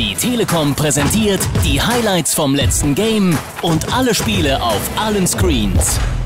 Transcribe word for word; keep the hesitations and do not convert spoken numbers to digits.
Die Telekom präsentiert die Highlights vom letzten Game und alle Spiele auf allen Screens.